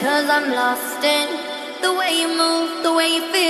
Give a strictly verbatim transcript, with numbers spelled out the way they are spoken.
'cause I'm lost in the way you move, the way you feel.